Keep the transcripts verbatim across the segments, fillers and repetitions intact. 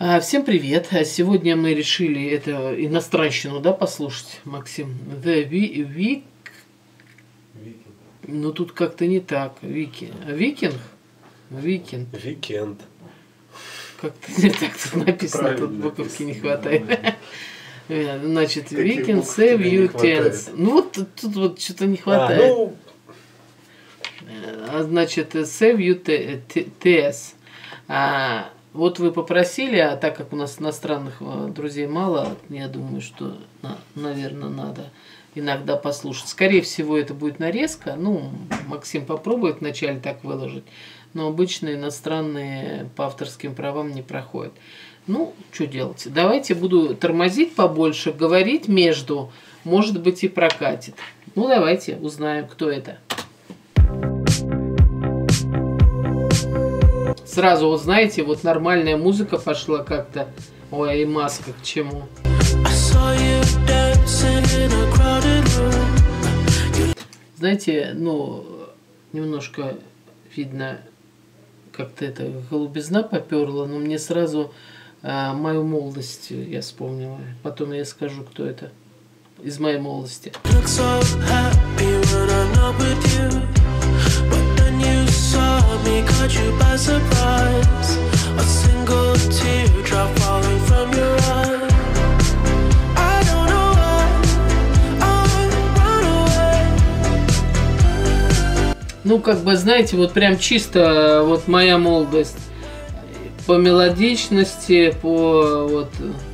Всем привет! Сегодня мы решили это иностранщину, да, послушать, Максим? The Week. Ну тут как-то не так. Вики. Викинг? Викинг. Викенд. Как-то не так тут написано, тут буковки не хватает. Значит, Weekend Save You Tens. Ну вот тут, тут вот что-то не хватает. А, ну... Значит, Save You Tens. А, вот вы попросили, а так как у нас иностранных друзей мало, я думаю, что, наверное, надо иногда послушать. Скорее всего, это будет нарезка. Ну, Максим попробует вначале так выложить, но обычно иностранные по авторским правам не проходят. Ну, что делать? Давайте буду тормозить побольше, говорить между, может быть, и прокатит. Ну, давайте узнаем, кто это. Сразу узнаете, вот нормальная музыка пошла как-то. Ой, и маска к чему. Знаете, ну, немножко видно, как-то эта голубизна поперла, но мне сразу а, мою молодость я вспомнила. Потом я скажу, кто это из моей молодости. Ну, как бы, знаете, вот прям чисто вот моя молодость. По мелодичности, по вот...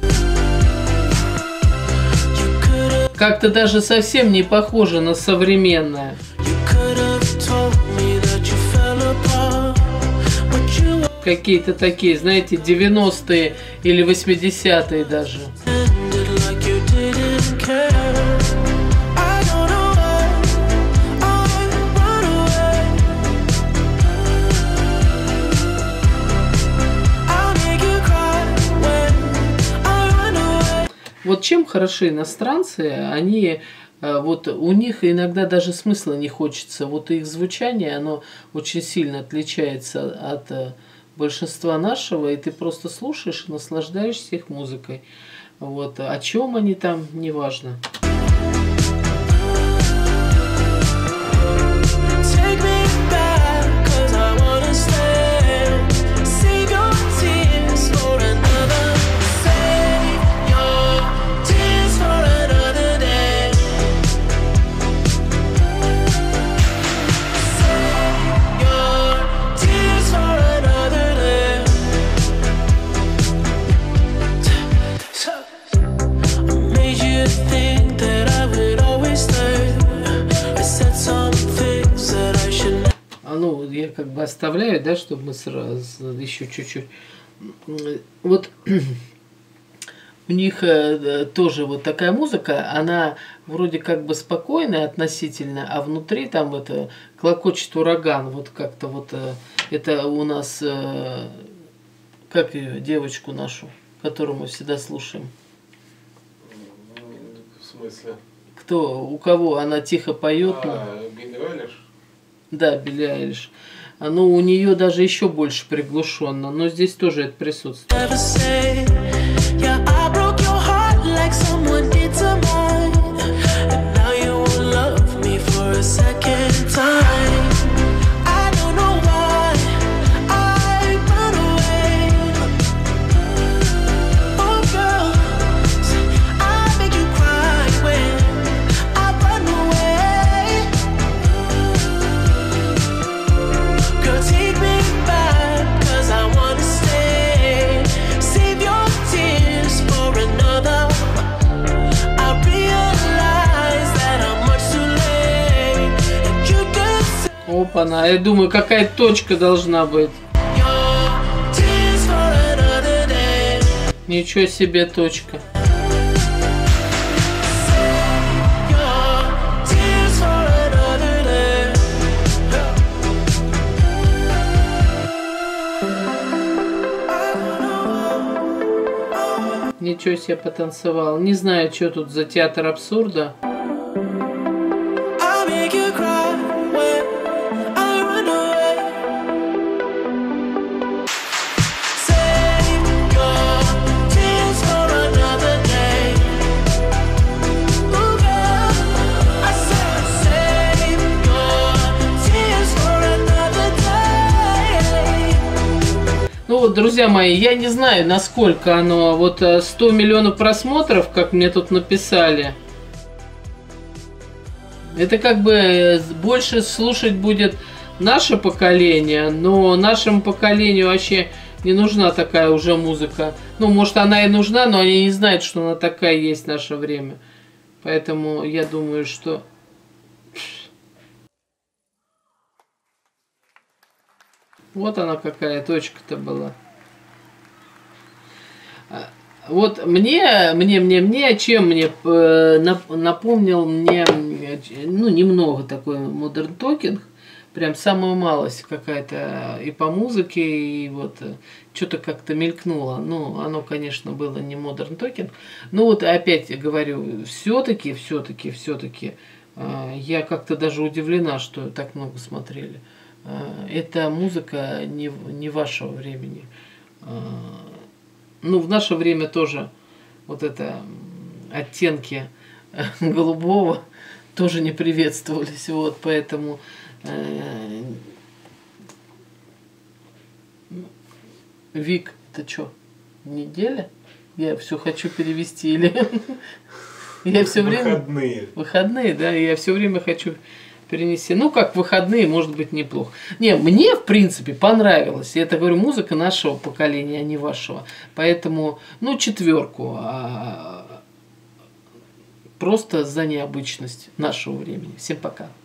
Как-то даже совсем не похоже на современное. Какие-то такие, знаете, девяностые или восьмидесятые даже. Вот чем хороши иностранцы, они, вот у них иногда даже смысла не хочется. Вот их звучание, оно очень сильно отличается от большинства нашего, и ты просто слушаешь и наслаждаешься их музыкой. Вот. О чем они там, неважно. Я как бы оставляю, да, чтобы мы сразу еще чуть-чуть. Вот у них тоже вот такая музыка, она вроде как бы спокойная относительно, а внутри там это клокочет ураган. Вот как-то вот это у нас, как ее, девочку нашу, которую мы всегда слушаем. В смысле? Кто, у кого она тихо поет? А, Билли Айлиш? Да, Билли Айлиш. Ну, у нее даже еще больше приглушенно, но здесь тоже это присутствует. Опа-на, я думаю, какая точка должна быть. Ничего себе точка. Ничего себе потанцевал. Не знаю, что тут за театр абсурда. Ну, друзья мои, я не знаю, насколько оно, вот сто миллионов просмотров, как мне тут написали, это как бы больше слушать будет наше поколение, но нашему поколению вообще не нужна такая уже музыка. Ну, может, она и нужна, но они не знают, что она такая есть в наше время. Поэтому я думаю, что... Вот она какая точка-то была. Вот мне, мне, мне, мне, чем мне э, напомнил мне, ну, немного такой Modern Talking, прям самую малость какая-то и по музыке, и вот что-то как-то мелькнуло. Ну, оно, конечно, было не Modern Talking. Но вот опять говорю, все-таки, все-таки, все-таки э, я как-то даже удивлена, что так много смотрели. Э, это музыка не, не вашего времени. Э, Ну, в наше время тоже вот это оттенки голубого тоже не приветствовались. Вот, поэтому э, Вик, это что, неделя? Я все хочу перевести или я все время Выходные. Выходные, да, я все время хочу перенести. Ну, как выходные, может быть, неплохо. Не, мне, в принципе, понравилось. Я это говорю, музыка нашего поколения, а не вашего. Поэтому, ну, четверку. А просто за необычность нашего времени. Всем пока.